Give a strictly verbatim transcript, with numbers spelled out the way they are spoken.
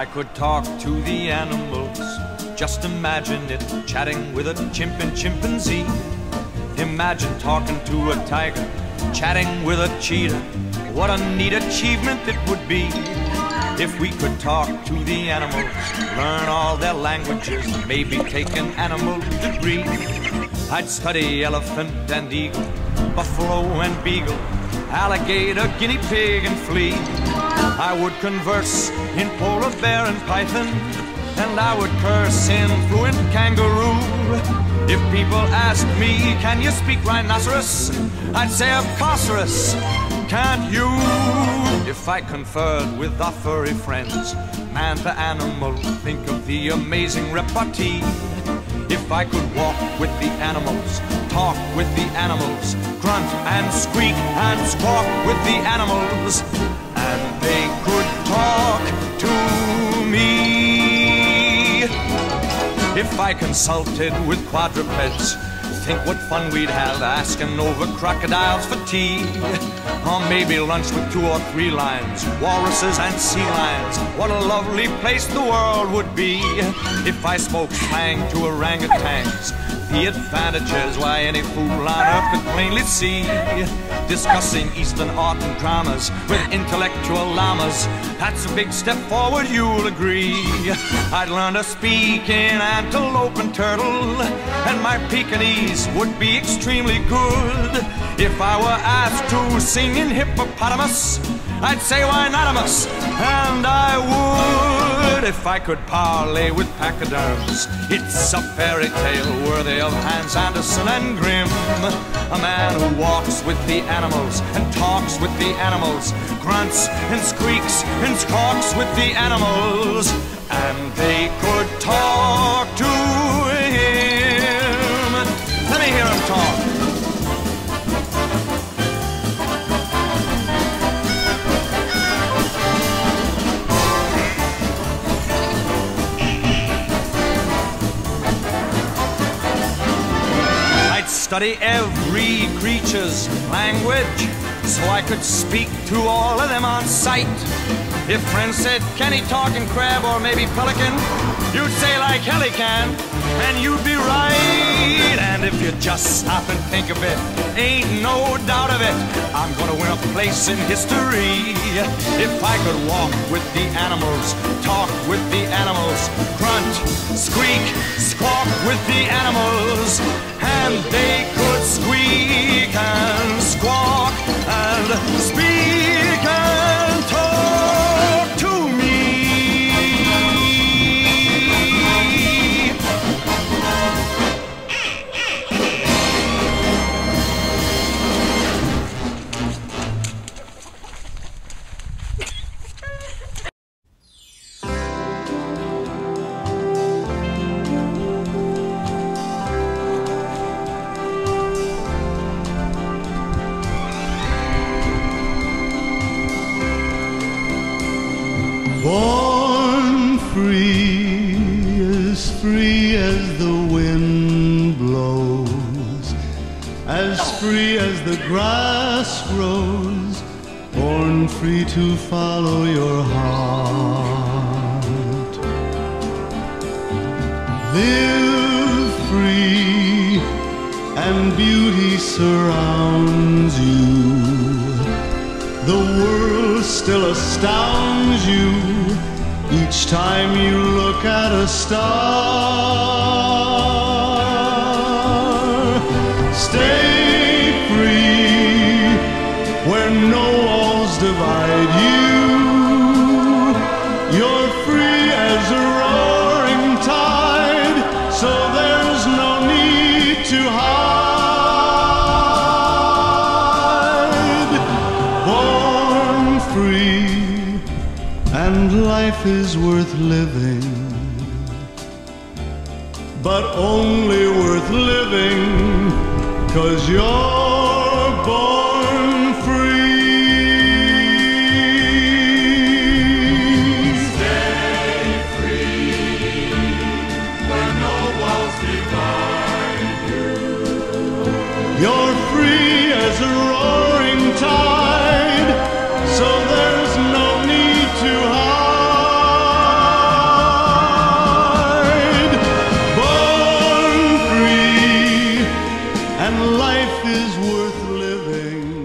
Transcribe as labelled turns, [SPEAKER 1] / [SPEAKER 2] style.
[SPEAKER 1] I could talk to the animals, just imagine it, chatting with a chimp and chimpanzee. Imagine talking to a tiger, chatting with a cheetah. What a neat achievement it would be if we could talk to the animals, learn all their languages, maybe take an animal degree. I'd study elephant and eagle, buffalo and beagle, alligator, guinea pig and flea. I would converse in polar bear and python, and I would curse in fluent kangaroo. If people asked me, can you speak rhinoceros? I'd say, of course, can't you? If I conferred with our furry friends, man to animal, think of the amazing repartee. If I could walk with the animals, talk with the animals, grunt and squeak and squawk with the animals, and they could talk to me. If I consulted with quadrupeds, think what fun we'd have asking over crocodiles for tea. Or maybe lunch with two or three lions, walruses and sea lions. What a lovely place the world would be if I spoke slang to orangutans. The advantages, why, any fool on earth could plainly see. Discussing Eastern art and dramas with intellectual llamas, that's a big step forward, you'll agree. I'd learn to speak in antelope and turtle, and my Pekingese would be extremely good. If I were asked to sing in hippopotamus, I'd say, why not-amus, and I would. If I could parlay with pachyderms, it's a fairy tale worthy of Hans Andersen and Grimm. A man who walks with the animals and talks with the animals, grunts and squeaks and squawks with the animals, and they could talk to him. Let me hear him talk. Study every creature's language, so I could speak to all of them on sight. If friends said, can he talk in crab or maybe pelican? You'd say, like hell he can, and you'd be right. And if you just stop and think of it, ain't no doubt of it, I'm gonna win a place in history. If I could walk with the animals, talk with the animals, grunt, squeak, squawk with the animals, and they could squeak and squawk and speak and talk to me.
[SPEAKER 2] Born free, as free as the wind blows, as free as the grass grows, born free to follow your heart. Live free, and beauty surrounds you. The world still astounds you each time you look at a star. Stay free where no walls divide you. You're free as a roaring tide, so there's no need to hide. And life is worth living, but only worth living 'cause you're born free.
[SPEAKER 3] Stay free where no walls divide you.
[SPEAKER 2] You're free as a roaring tide, so there's no need to hide. and life is worth living